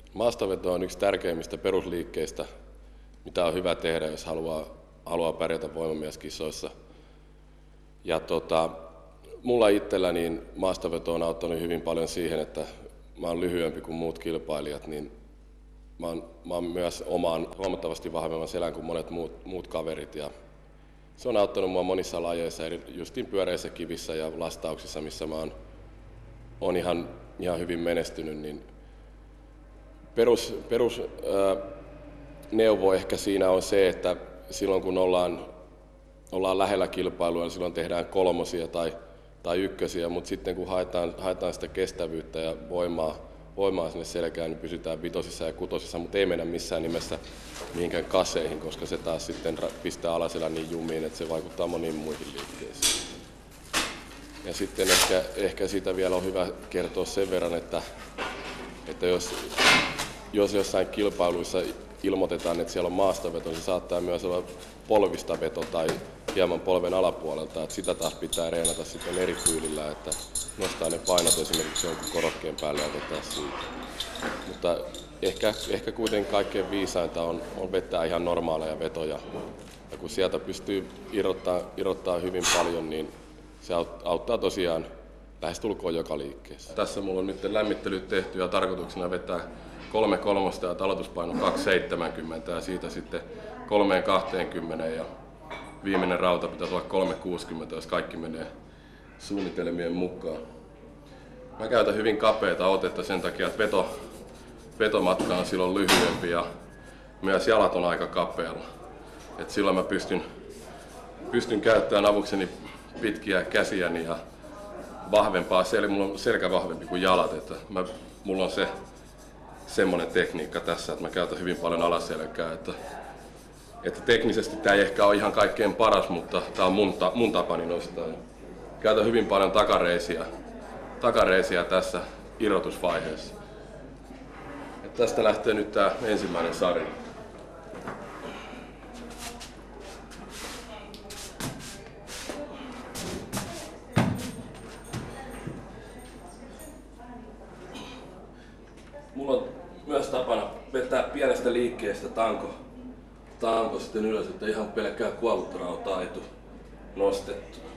Maastaveto on yksi tärkeimmistä perusliikkeistä, mitä on hyvä tehdä, jos haluaa pärjätä voimamieskisoissa. Ja mulla itsellä niin maastaveto on auttanut hyvin paljon siihen, että mä oon lyhyempi kuin muut kilpailijat, niin mä oon myös omaan huomattavasti vahvemman selän kuin monet muut kaverit. Ja se on auttanut mua monissa lajeissa, justiin pyöreissä kivissä ja lastauksissa, missä mä oon ihan hyvin menestynyt. Niin perus neuvo ehkä siinä on se, että silloin kun ollaan lähellä kilpailua, niin silloin tehdään kolmosia tai ykkösiä, mutta sitten kun haetaan sitä kestävyyttä ja voimaa sinne selkään, niin pysytään vitosissa ja kutosissa, mutta ei mennä missään nimessä mihinkään kaseihin, koska se taas sitten pistää alaselän niin jumiin, että se vaikuttaa moniin muihin liikkeisiin. Ja sitten ehkä siitä vielä on hyvä kertoa sen verran, että jos jossain kilpailuissa ilmoitetaan, että siellä on maastaveto, niin se saattaa myös olla polvistaveto tai hieman polven alapuolelta. Että sitä taas pitää reenata sitten eri tyylillä, että nostaa ne painot esimerkiksi jonkun korokkeen päälle ja vetää siitä. Mutta ehkä kuitenkin kaikkein viisainta on vetää ihan normaaleja vetoja. Ja kun sieltä pystyy irrottaa hyvin paljon, niin se auttaa tosiaan lähestulkoon joka liikkeessä. Tässä mulla on nyt lämmittelyt tehty ja tarkoituksena vetää 3.3 ja aloituspaino 2.70 ja siitä sitten 3.20 ja viimeinen rauta pitää olla 3.60, jos kaikki menee suunnitelmien mukaan. Mä käytän hyvin kapeata otetta sen takia, että vetomatka on silloin lyhyempi ja myös jalat on aika kapealla. Et silloin mä pystyn käyttämään avukseni pitkiä käsiäni ja vahvempaa, mulla on selkä vahvempi kuin jalat. Että mulla on semmoinen tekniikka tässä, että mä käytän hyvin paljon alaselkää. Että teknisesti tää ei ehkä ole ihan kaikkein paras, mutta tää on mun tapani nostaa. Käytän hyvin paljon takareisiä tässä irrotusvaiheessa. Et tästä lähtee nyt tää ensimmäinen sarja. Mulla on myös tapana vetää pienestä liikkeestä tanko sitten ylös, että ihan pelkkää kuolutta rautaa ei tule nostettu.